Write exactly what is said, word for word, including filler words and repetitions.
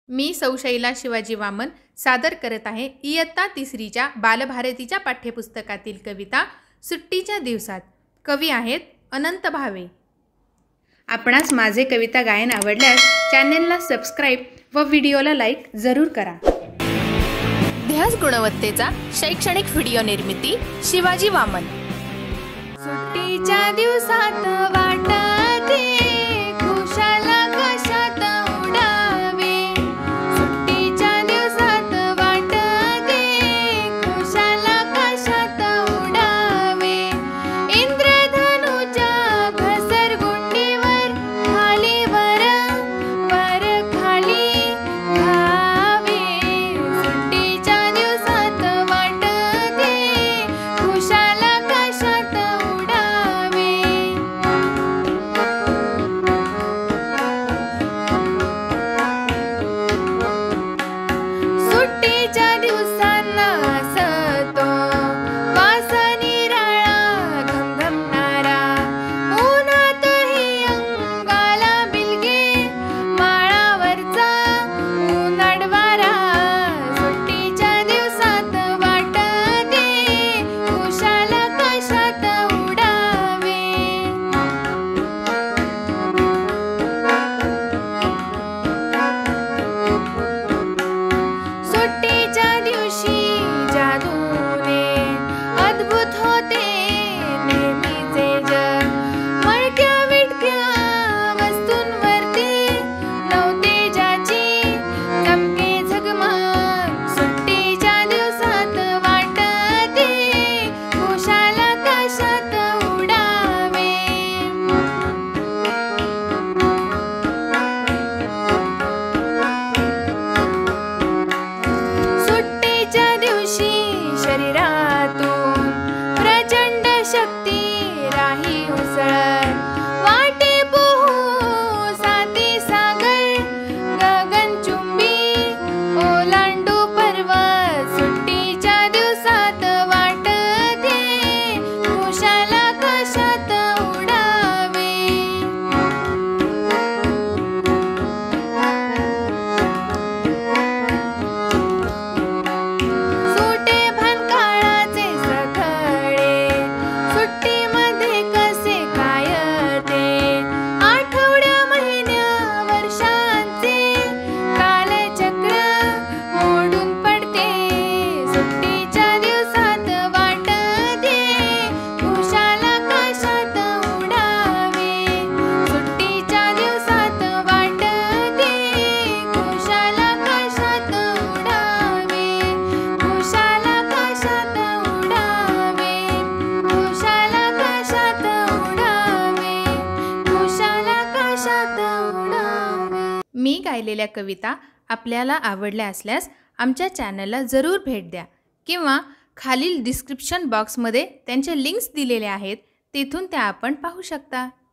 मी सौ शैला शिवाजी वामन सादर करत आहे इयत्ता तिसरीच्या बालभारतीच्या पाठ्यपुस्तकातील कविता सुट्टीच्या दिवसात। कवी आहेत अनंत भावे। आपणास माझे कविता गायन आवडल्यास चॅनेलला सबस्क्राइब व व्हिडिओला लाईक जरूर करा। ध्यास गुणवत्तेचा शैक्षणिक व्हिडिओ निर्मिती शिवाजी वामन। सुट्टीच्या दिवसात वाटते खुशाला कशात उडावे, सुट्टीच्या दिवसात वाटते खुशाला कशात उडावे, इंद्रधनुच्या घसरगुंडीवर खाली वर वर खाली घावे, सुट्टीच्या दिवसात वाटते खुशाला कशात उडावे। सुट्टीच्या दिवसांना असतो वास निराळा घमघमणारा, उन्हातही अंगाला बिलगे माळावरचा उन्हाळ वारा, सुट्टीच्या दिवसात वाटते खुशाला कशात उडावे। सुट्टीच्या दिवशी जादूने अद्भुत होते नेहमीचे जग, मळक्या विटक्या वस्तूंवरती नवतेजाची चमके झगमग, सुट्टीच्या दिवसात वाटते खुशाला कशात उडावे। सुट्टीच्या दिवशी शरीरातून प्रचंड शक्ती राही उसळत, वाटे पोहू साती सागर गगनचुंबी ओलांडू पर्वत, सुट्टीच्या दिवसात वाटते खुशाला कशात उडावे। सुटे भनकाळाचे सखळे सुट्टीमध्ये कसे काय ते, आठवड्या महिन्या वर्षांचे कालचक्र मोडून पडते, सुट्टीच्या दिवसात वाटते खुशाला कशात उडावे, सुट्टीच्या दिवसात वाटते खुशाला कशात उडावे, खुशाला कशात उडावे, खुशाला कशात उडावे, खुशाला कशात उडावे। मी गायलेल्या कविता आपल्याला आवडल्या असल्यास आमच्या चॅनलला जरूर भेट द्या किंवा खालील डिस्क्रिप्शन बॉक्समध्ये त्यांचे लिंक्स दिलेले आहेत, तेथून त्या आपण पाहू शकता।